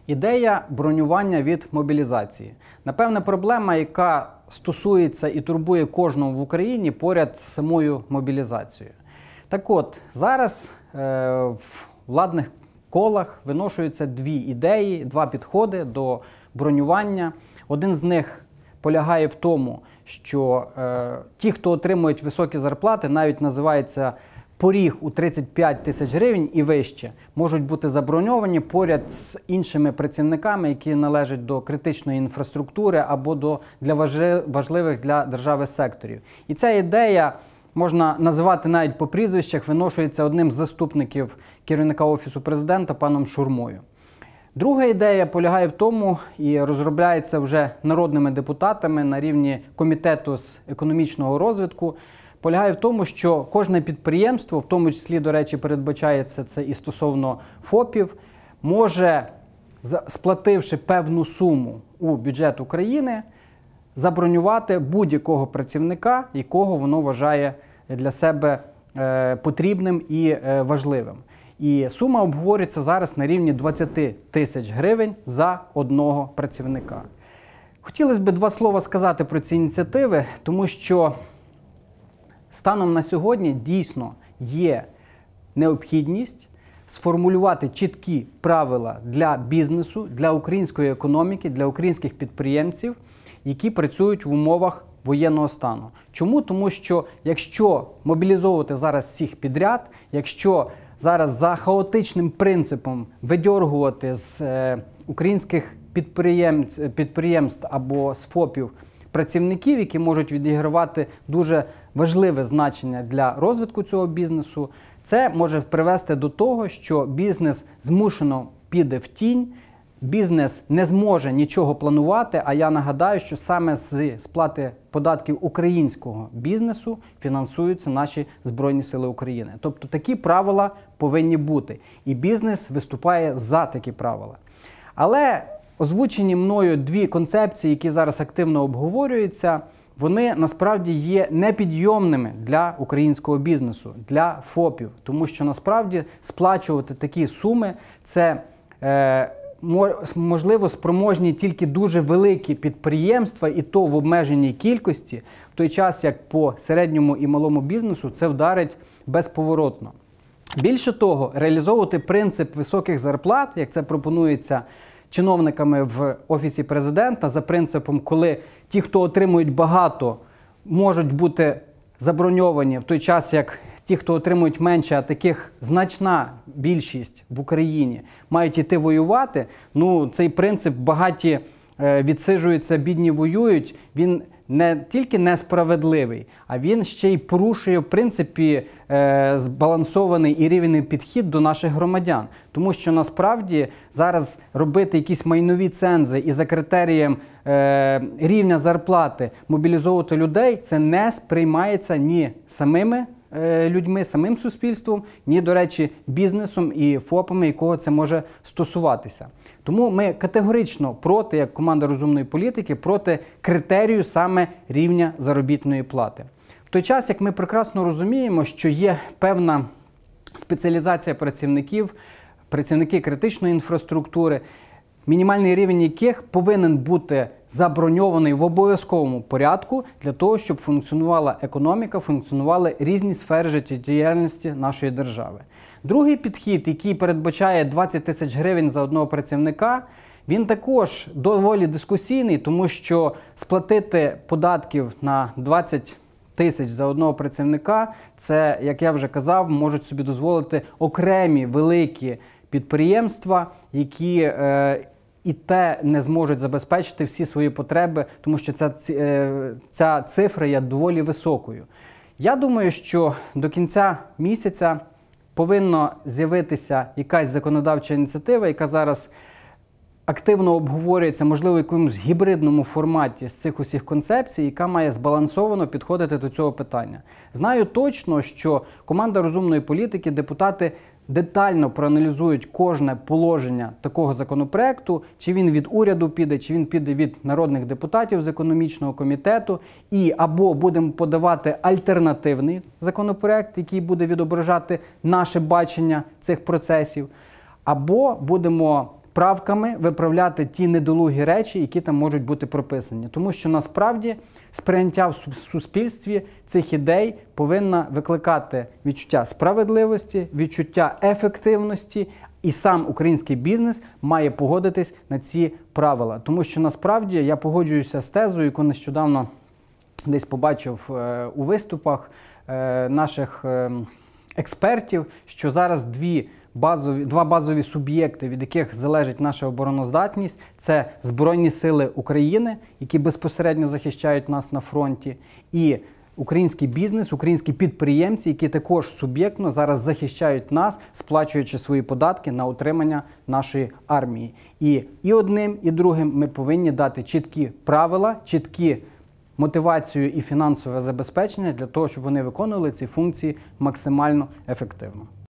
Ідея бронювання від мобілізації. Напевне, проблема, яка стосується і турбує кожного в Україні поряд з самою мобілізацією. Так от, зараз в владних колах виношуються дві ідеї, два підходи до бронювання. Один з них полягає в тому, що ті, хто отримують високі зарплати, навіть називається поріг у 35 тисяч гривень і вище, можуть бути заброньовані поряд з іншими працівниками, які належать до критичної інфраструктури або для важливих для держави секторів. І ця ідея, можна називати навіть по прізвищах, виношується одним з заступників керівника Офісу Президента паном Шурмою. Друга ідея полягає в тому, і розробляється вже народними депутатами на рівні Комітету з економічного розвитку, полягає в тому, що кожне підприємство, в тому числі, до речі, передбачається це і стосовно ФОПів, може, сплативши певну суму у бюджет України, забронювати будь-якого працівника, якого воно вважає для себе потрібним і важливим. І сума обговорюється зараз на рівні 20 тисяч гривень за одного працівника. Хотілося б два слова сказати про ці ініціативи, тому що станом на сьогодні дійсно є необхідність сформулювати чіткі правила для бізнесу, для української економіки, для українських підприємців, які працюють в умовах воєнного стану. Чому? Тому що якщо мобілізовувати зараз всіх підряд, якщо зараз за хаотичним принципом видьоргувати з українських підприємств або з ФОПів працівників, які можуть відігравати дуже важливе значення для розвитку цього бізнесу, це може привести до того, що бізнес змушено піде в тінь, бізнес не зможе нічого планувати, а я нагадаю, що саме з сплати податків українського бізнесу фінансуються наші Збройні Сили України. Тобто такі правила повинні бути. І бізнес виступає за такі правила. Але озвучені мною дві концепції, які зараз активно обговорюються, вони насправді є непідйомними для українського бізнесу, для ФОПів. Тому що насправді сплачувати такі суми – це можливо спроможні тільки дуже великі підприємства, і то в обмеженій кількості, в той час як по середньому і малому бізнесу це вдарить безповоротно. Більше того, реалізовувати принцип високих зарплат, як це пропонується чиновниками в Офісі Президента, за принципом, коли ті, хто отримують багато, можуть бути заброньовані, в той час як ті, хто отримують менше, а таких значна більшість в Україні, мають йти воювати, ну, цей принцип багаті відсиджуються, бідні воюють, він не тільки несправедливий, а він ще й порушує, в принципі, збалансований і рівний підхід до наших громадян. Тому що, насправді, зараз робити якісь майнові цензи і за критерієм рівня зарплати мобілізовувати людей, це не сприймається ні самими людьми, самим суспільством, ні, до речі, бізнесом і ФОПами, якого це може стосуватися. Тому ми категорично проти, як команда розумної політики, проти критерію саме рівня заробітної плати. В той час, як ми прекрасно розуміємо, що є певна спеціалізація працівників, працівники критичної інфраструктури, мінімальний рівень яких повинен бути заброньований в обов'язковому порядку для того, щоб функціонувала економіка, функціонували різні сфери життєдіяльності нашої держави. Другий підхід, який передбачає 20 тисяч гривень за одного працівника, він також доволі дискусійний, тому що сплатити податків на 20 тисяч за одного працівника, це, як я вже казав, можуть собі дозволити окремі великі підприємства, які і те не зможуть забезпечити всі свої потреби, тому що ця цифра є доволі високою. Я думаю, що до кінця місяця повинна з'явитися якась законодавча ініціатива, яка зараз активно обговорюється, можливо, в якомусь гібридному форматі з цих усіх концепцій, яка має збалансовано підходити до цього питання. Знаю точно, що команда розумної політики, депутати детально проаналізують кожне положення такого законопроекту, чи він від уряду піде, чи він піде від народних депутатів з економічного комітету, і або будемо подавати альтернативний законопроект, який буде відображати наше бачення цих процесів, або будемо правками виправляти ті недолугі речі, які там можуть бути прописані. Тому що насправді сприйняття в суспільстві цих ідей повинна викликати відчуття справедливості, відчуття ефективності, і сам український бізнес має погодитись на ці правила. Тому що насправді я погоджуюся з тезою, яку нещодавно десь побачив у виступах наших експертів, що зараз два базові суб'єкти, від яких залежить наша обороноздатність, це Збройні Сили України, які безпосередньо захищають нас на фронті, і український бізнес, українські підприємці, які також суб'єктно зараз захищають нас, сплачуючи свої податки на утримання нашої армії. І одним, і другим ми повинні дати чіткі правила, чіткі мотивацію і фінансове забезпечення для того, щоб вони виконували ці функції максимально ефективно.